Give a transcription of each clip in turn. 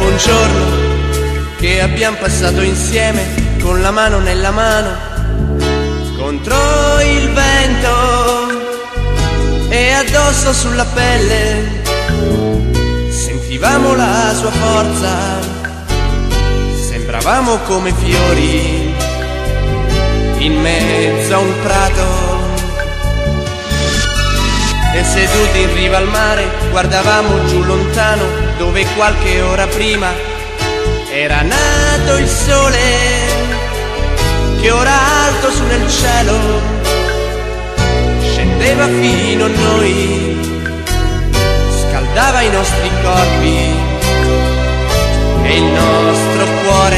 Dopo un giorno che abbiamo passato insieme, con la mano nella mano, contro il vento e addosso sulla pelle, sentivamo la sua forza, sembravamo come fiori in mezzo a un prato. E seduti in riva al mare guardavamo giù lontano, dove qualche ora prima era nato il sole, che ora alto su nel cielo scendeva fino a noi, scaldava i nostri corpi e il nostro cuore.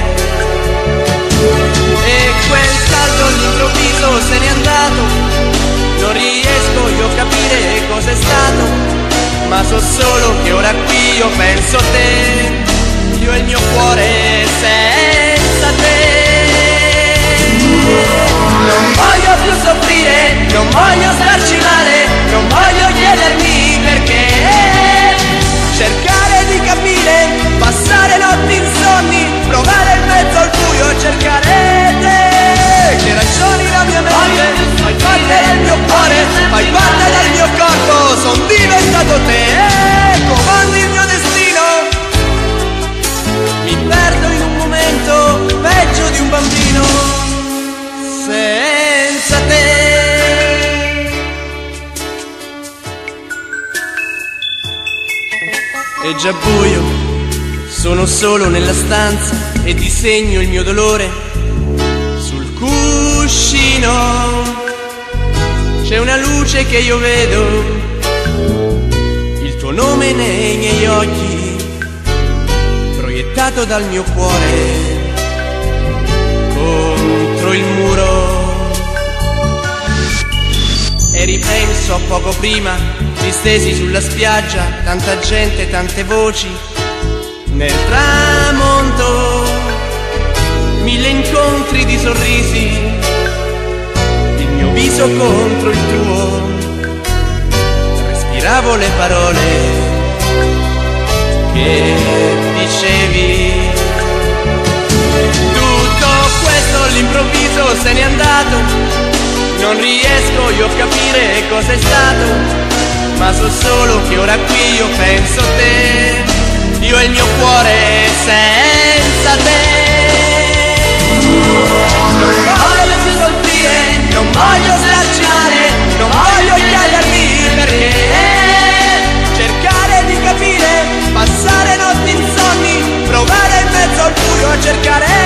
E quel salto all'improvviso se n'è andato, non riesco io a capire cos'è stato, ma so solo che ora qui io penso a te, io e il mio cuore senza te. Non voglio più soffrire, non voglio starci male, non voglio chiedermi perché, cercare di capire, passare notti insonni, provare in mezzo al buio e cercare te. Che ragioni la mia mente, fai parte del mio cuore, fai parte del mio corpo, son diventato te, comandi il mio destino. Mi perdo in un momento, peggio di un bambino, senza te. È già buio, sono solo nella stanza e disegno il mio dolore sul cuscino. C'è una luce che io vedo, il tuo nome nei miei occhi, proiettato dal mio cuore contro il muro. E ripenso a poco prima, distesi sulla spiaggia, tanta gente, tante voci, nel tramonto, mille incontri di sorrisi, il mio viso contro il tuo, respiravo le parole che dicevi. Tutto questo all'improvviso se n'è andato, non riesco io a capire cos'è stato, ma so solo che ora qui io penso a te, io e il mio cuore senza te. Non voglio più soffrire, non voglio starci male, non voglio chiedermi perché, cercare di capire, passare notti insonni, provare in mezzo al buio a cercare